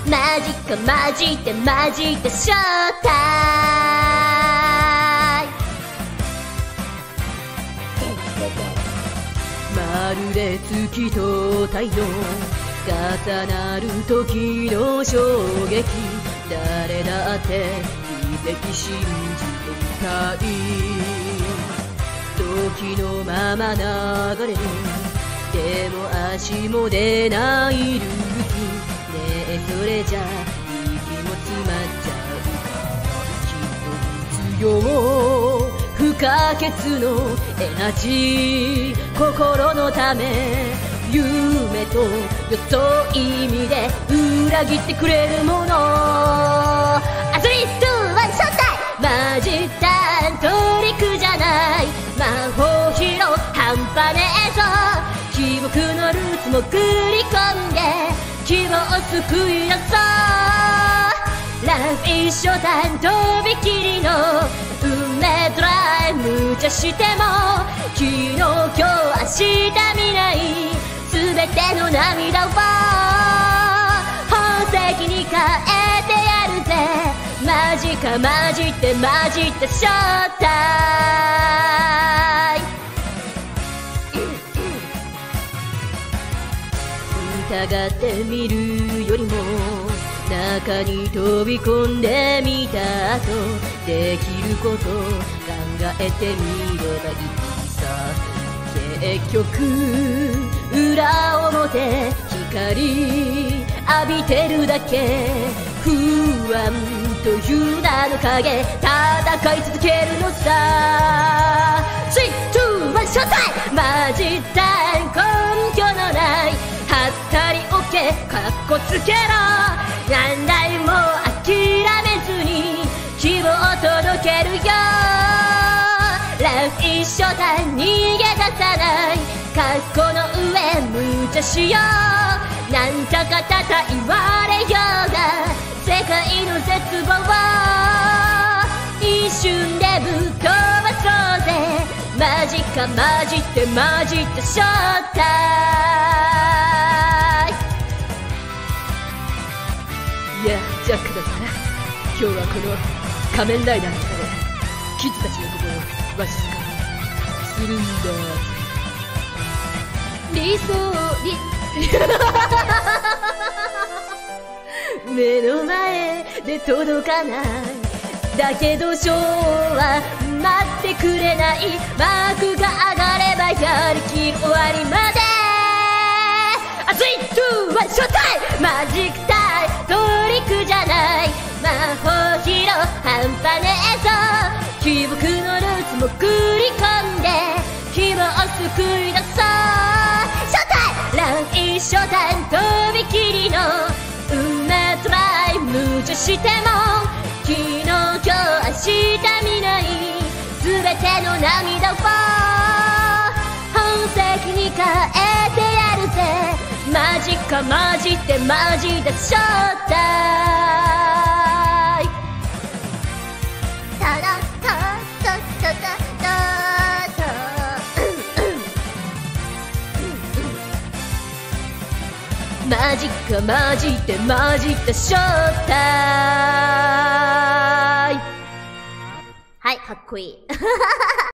マジかマジでマジでショータイム。まるで月と太陽重なる時の衝撃、誰だって奇跡信じていたい。時のまま流れる、でも足も出ないルーツ。ねえそれじゃ息も詰まっちゃう。息の必要不可欠のエナジー、心のため夢とよそ意味で裏切ってくれるもの。アスリートワンショータイム。マジタントリックじゃない、魔法ヒーロー半端ねえぞ。記憶のルーツも繰り込んで希望を救い出そう。ライフ一緒だとびきりの運命ドライブ、無茶しても昨日今日明日見ない全ての涙を宝石に変えてやるぜ。マジかマジでマジでショータイム。疑ってみるよりも中に飛び込んでみた後、できること考えてみればいいさ。結局裏表光浴びてるだけ、不安という名の影戦い続けるのさ。3、2、1ショータイム。マジタイム根拠のないはったりおけかっこつけろ。何台も諦めずに希望を届けるよ。ライフ一緒だ逃げ出さない、過去の上無茶しよう。なんたかたた言われようが世界の絶望を一瞬でぶっ飛ばそうぜ。マジかマジでマジでショータイム。いやジャックだったな。今日はこの仮面ライダーの中でキッズたちの心をわしづかみするんだ。理想目の前で届かない、だけどショーは待ってくれない。マークが上がればやりきる終わりまで。3、2、1ショータイム。マジックタイムトリックじゃない、魔法ヒーロー半端ねえぞ。記憶のルーツも繰り込んで希望を救い出そう。ショータイム。ラン一緒だとびきりの運命トライ無茶しても昨日今日明日見ない全ての涙を宝石に変えてやるぜ。マジかマジでマジでショータイム。タラタタタタタマジかマジでマジでショータイム。はい、かっこいい。